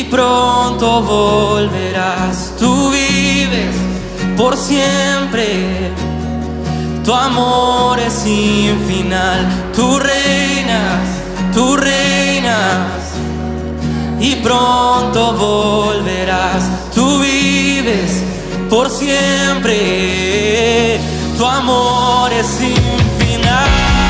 pronto volverás. Tú vives por siempre, tu amor es sin final. Tú reinas y pronto volverás. Tú vives por siempre, tu amor es sin final.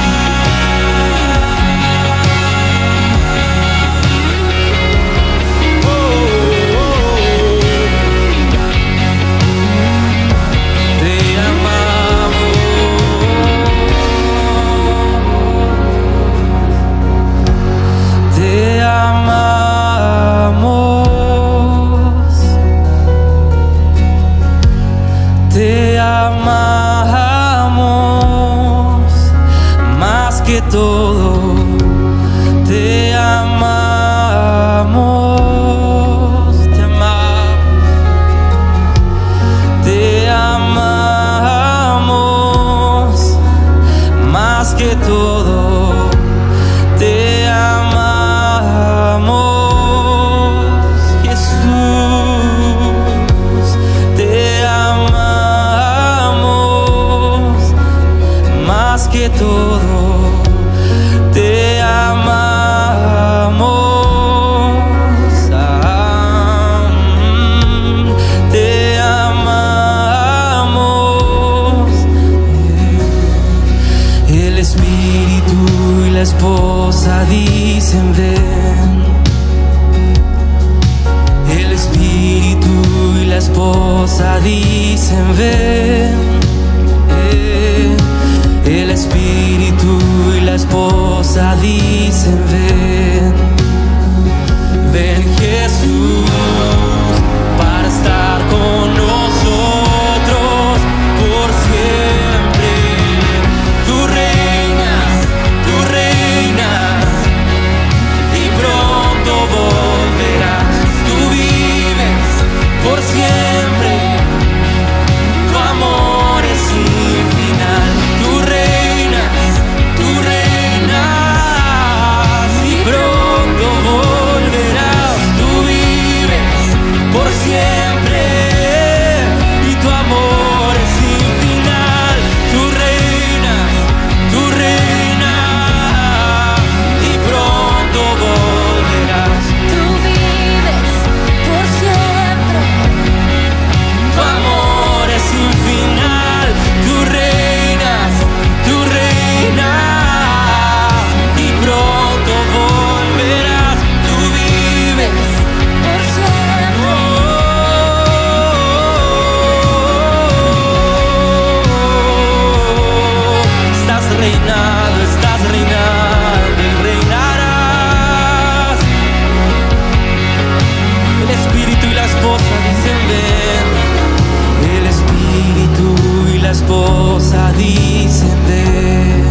Te amamos más que todo, te amamos, te amamos más que todo, te amamos, Jesús, te amamos más que todo, te amamos, te amamos. El Espíritu y la esposa dicen ven. El Espíritu y la esposa dicen ven. El Espíritu y la esposa dicen ven. Ven Jesús para estar con nosotros por siempre. Tú reinas y pronto volverás. Tú vives por siempre, tu amor es sin final. Tú reinas y pronto volverás. Tú vives por siempre y tu amor es sin final. Tú reinas y pronto volverás. Tú vives por siempre, Tu amor es sin final. Tú reinas y pronto volverás. Tú vives por siempre. Estás reinando y reinarás. El Espíritu y la esposa dicen ven. El Espíritu y la esposa dicen ven.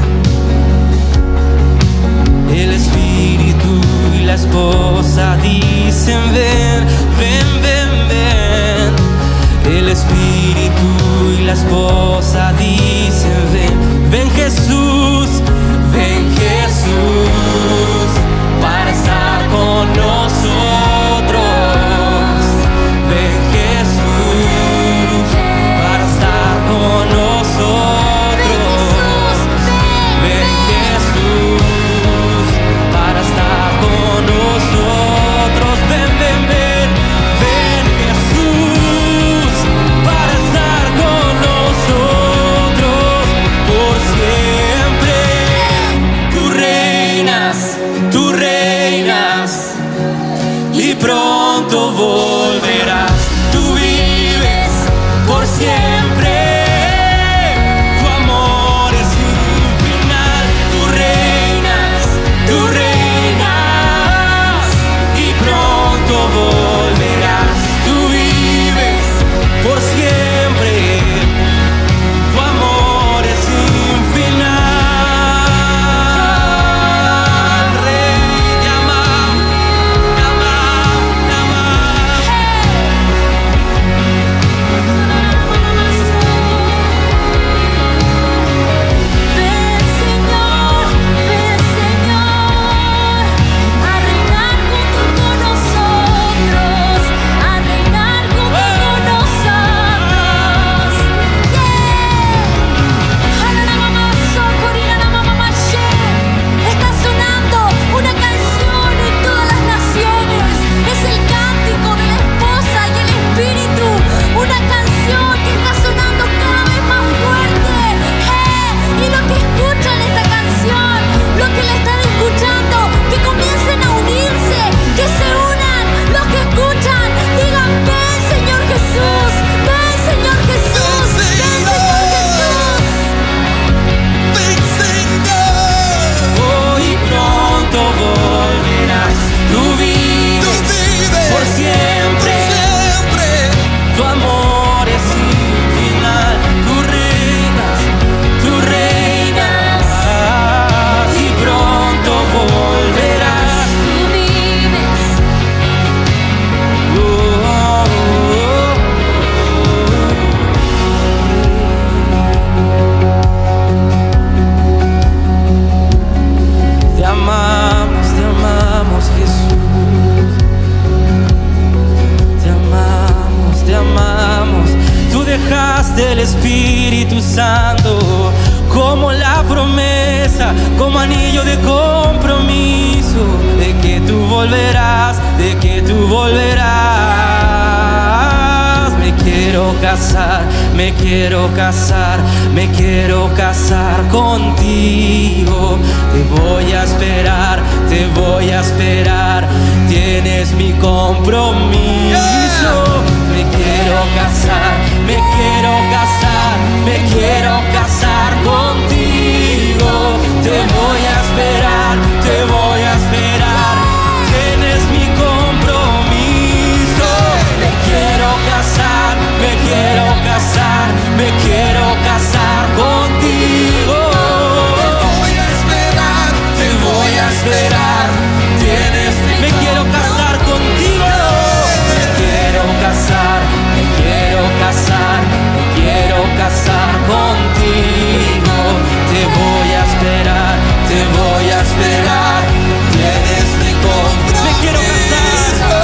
El Espíritu y la esposa dicen ven, ven, ven, ven. El Espíritu y la esposa dicen ven, ven Jesús, para estar con nosotros. Ven Jesús, para estar con nosotros. Ven Jesús, para estar con nosotros. Ven, ven, ven, ven Jesús, para estar con nosotros por siempre. tú dejaste el Espíritu Santo como la promesa, como anillo de compromiso, de que tú volverás, de que tú volverás. Me quiero casar, me quiero casar, me quiero casar contigo. Te voy a esperar, te voy a esperar, tienes mi compromiso. Me quiero casar, me quiero casar, me quiero casar contigo. Te voy a esperar, te voy a esperar, tienes mi compromiso. Me quiero casar, me quiero casar, me quiero casar contigo. Te voy a esperar, te voy a esperar, tienes mi Me quiero casar contigo. Me quiero casar, me quiero casar, me quiero casar contigo. Te voy a esperar, te voy a esperar, tienes mi compromiso. Me quiero casar,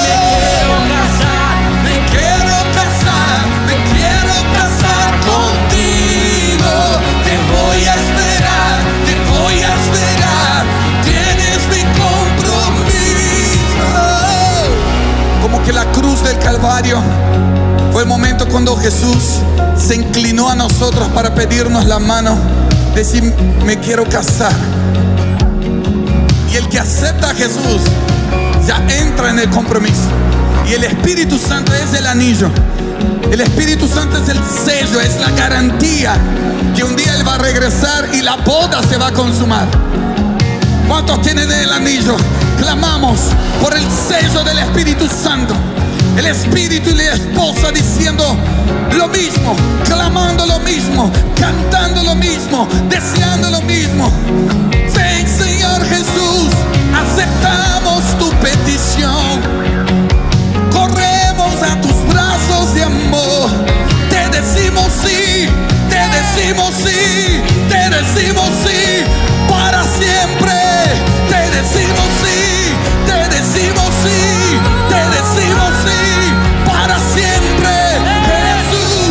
me quiero casar, me quiero casar contigo. Te voy a esperar, te voy a esperar, tienes mi compromiso. Como que la cruz del Calvario fue el momento cuando Jesús se inclinó a nosotros para pedirnos la mano, decir, me quiero casar. Y el que acepta a Jesús ya entra en el compromiso. Y el Espíritu Santo es el anillo. El Espíritu Santo es el sello, es la garantía que un día Él va a regresar y la boda se va a consumar. ¿Cuántos tienen el anillo? Clamamos por el sello del Espíritu Santo. El Espíritu y la esposa diciendo lo mismo, clamando lo mismo, cantando lo mismo, deseando lo mismo. Ven, Señor Jesús, aceptamos tu petición. Corremos a tus brazos de amor. Te decimos sí, te decimos sí, te decimos sí, para siempre. Te decimos sí, te decimos sí, te decimos sí, para siempre. Jesús,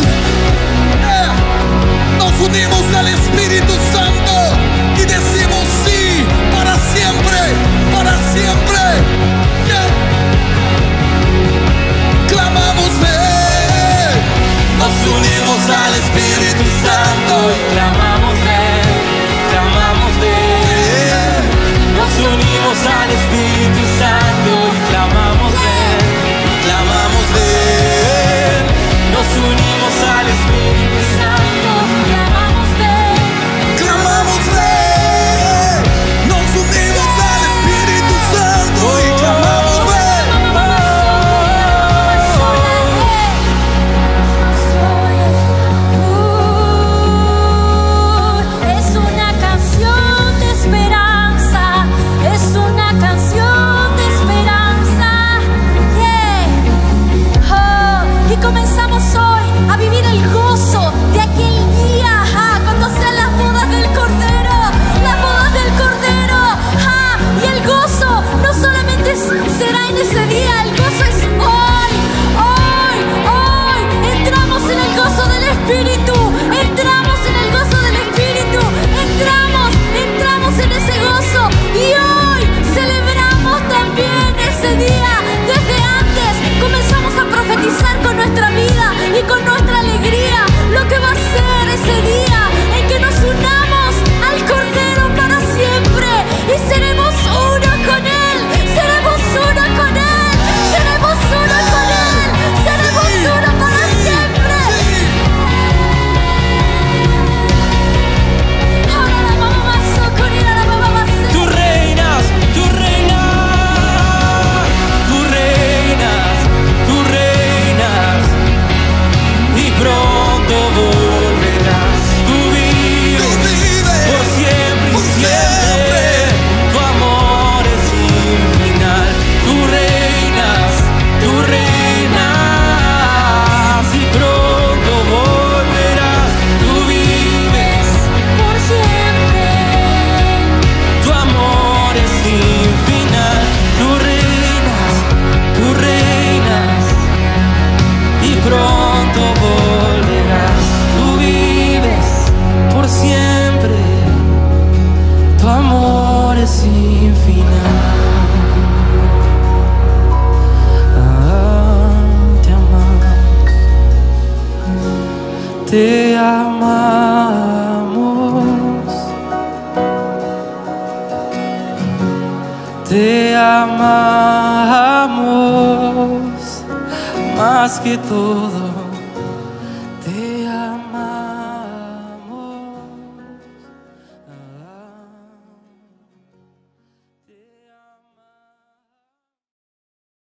nos unimos al Espíritu Santo y decimos sí, para siempre, para siempre. Clamamos ven, nos unimos al Espíritu Santo y clamamos ven, clamamos ven. Nos unimos al Espíritu Santo y clamamos ven, clamamos ven. Nos unimos al Espíritu Santo y clamamos ven, clamamos ven. Nos unimos al Espíritu Santo y clamamos ven. Es una canción de esperanza, es una canción de esperanza. Yeah. Oh, y comenzamos hoy a vivir el gozo de aquel día, cuando sean las bodas del Cordero, las bodas del Cordero. Y el gozo no solamente será en ese día, el gozo es hoy, hoy, hoy. Entramos en el gozo del Espíritu, entramos en el gozo del Espíritu, entramos en ese gozo. Y hoy celebramos también ese día. Desde antes comenzamos a profetizar con nuestra vida y con nuestra alegría. por siempre, tu amor es sin final. Te amamos, te amamos más que todo.